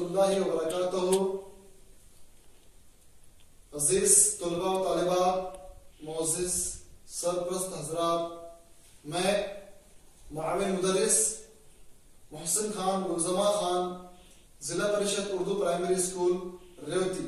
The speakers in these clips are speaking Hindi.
रहमतुल्लाहि व बरकातहू। अजीज तुलबा व तालिबात, मोअज़्ज़िज़ सरप्रस्त हज़रात, मैं मुआविन मुदर्रिस मोहसिन खान गुलज़मा खान, जिला परिषद उर्दू प्राइमरी स्कूल रेवती।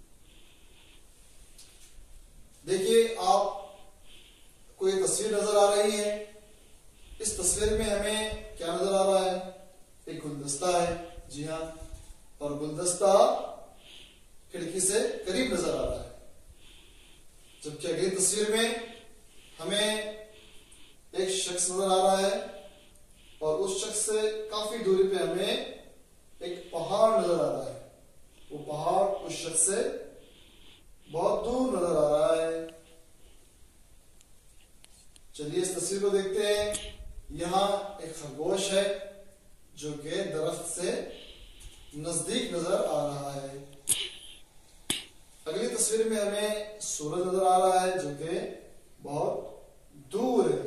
देखिए, आपको ये तस्वीर नजर आ रही है। इस तस्वीर में हमें क्या नजर आ रहा है? एक गुलदस्ता है। जी हाँ, और गुलदस्ता खिड़की से करीब नजर आ रहा है। जबकि अगली तस्वीर में हमें एक शख्स नजर आ रहा है और उस शख्स से काफी दूरी पे हमें एक पहाड़ नजर आ रहा है। वो पहाड़ उस शख्स से बहुत दूर नजर आ रहा है। चलिए इस तस्वीर को देखते हैं। यहाँ एक खरगोश है जो कि दरख्त से नजदीक नजर आ रहा है। अगली तस्वीर में हमें सूरज नजर आ रहा है जो कि बहुत दूर है।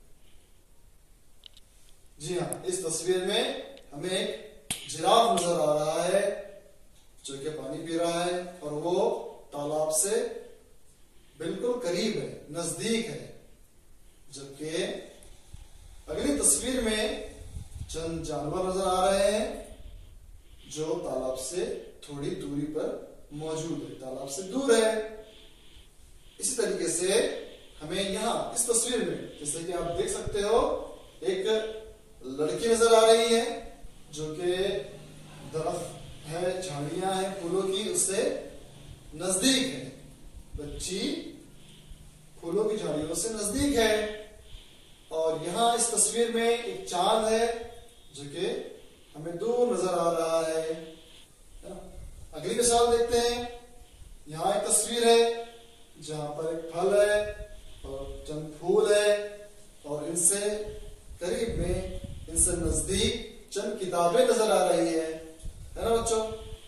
जी हाँ, इस तस्वीर में हमें एक जिराफ नजर आ रहा है जो कि पानी पी रहा है और वो तालाब से बिल्कुल करीब है, नजदीक है। जबकि अगली तस्वीर में चंद जानवर नजर आ रहे हैं जो तालाब से थोड़ी दूरी पर मौजूद है, तालाब से दूर है। इसी तरीके से हमें यहाँ इस तस्वीर में, जैसे कि आप देख सकते हो, एक लड़की नजर आ रही है जो कि दरख्त है, झाड़ियां हैं फूलों की, उससे नजदीक है। बच्ची फूलों की झाड़ियों से नजदीक है। और यहाँ इस तस्वीर में एक चांद है जो कि हमें दूर नजर आ रहा है। अगली मिसाल देखते हैं। यहाँ एक तस्वीर है जहां पर एक फल है और चंद फूल है और इनसे करीब में, इनसे नजदीक चंद किताबें नजर आ रही है ना बच्चों।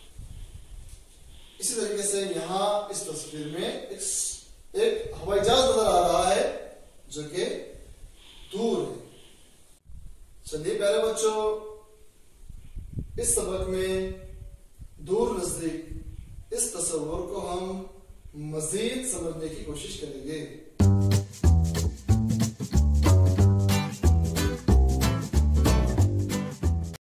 इसी तरीके से यहाँ इस तस्वीर में एक हवाई जहाज नजर आ रहा है जो कि दूर है। चलिए पहले बच्चों, इस सबक में दूर नजदीक इस तस्वीर को हम मजीद समझने की कोशिश करेंगे।